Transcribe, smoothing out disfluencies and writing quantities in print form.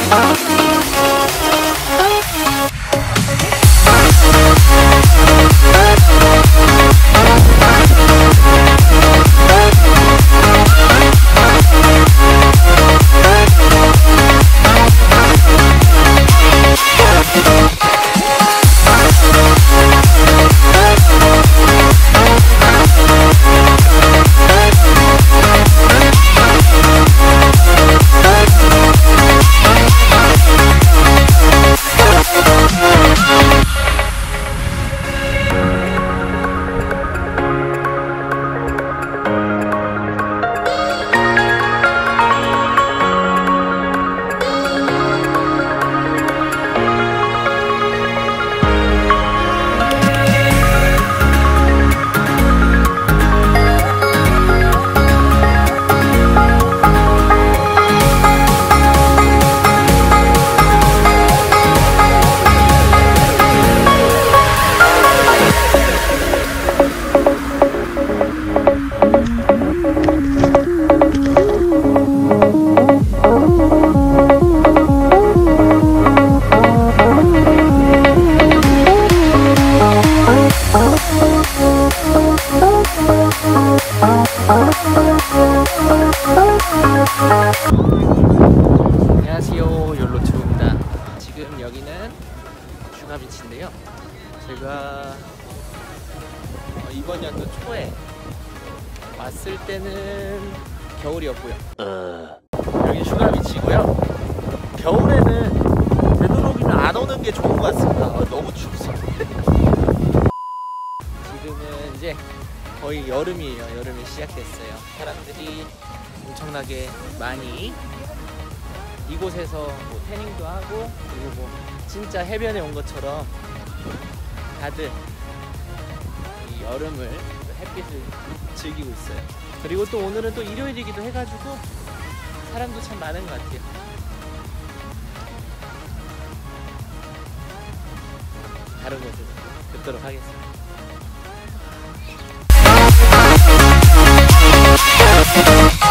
안녕하세요, 욜로투입니다. 지금 여기는 슈가비치인데요. 제가 이번 연도 초에 왔을 때는 겨울이었고요. 여기 슈가비치고요. 겨울에는 되도록이면 안 오는 게 좋은 것 같습니다. 너무 춥죠. 지금은 이제 거의 여름이에요. 여름이 시작됐어요. 사람들이 엄청나게 많이 이곳에서 뭐 태닝도 하고, 그리고 뭐 진짜 해변에 온 것처럼 다들 이 여름을, 햇빛을 즐기고 있어요. 그리고 또 오늘은 또 일요일이기도 해가지고 사람도 참 많은 것 같아요. 다른 곳에서 뵙도록 하겠습니다.